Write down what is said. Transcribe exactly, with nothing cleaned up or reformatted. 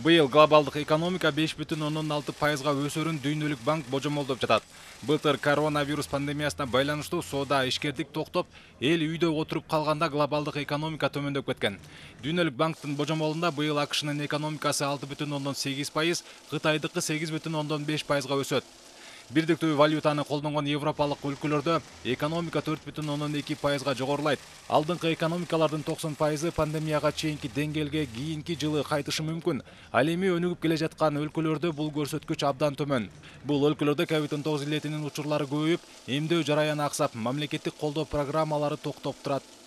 Быйыл глобалдык экономика беш бүтүн ондон алты пайызга өсөрүн Дүйнөлүк банк божомолдоп жатат. Былтыр коронавирус пандемиясына байланыштуу соода ишкердик токтоп, эл үйдө отуруп калганда глобалдык экономика төмөндөп кеткен. Дүйнөлүк банктын божомолунда быйыл АКШнын экономикасы алты бүтүн ондон сегиз пайыз, Кытайдыкы сегиз бүтүн ондон беш пайызга өсөт. Бирдиктүү валютаны колдонгон европалык өлкөлөрдө экономика төрт бүтүн ондон эки пайызга жогорулайт. Алдыңкы экономикалардын токсон пайызы пандемияга чейинки деңгээлге кийинки жылы кайтышы мүмкүн. Ал эми өнүгүп келе жаткан өлкөлөрдө бул көрсөткүч абдан төмөн. Бул өлкөлөрдө ковид он тогуз илетинин учурлары көбөйүп, эмдөө жараяны аксап, мамлекеттик колдоо программалары токтоп турат.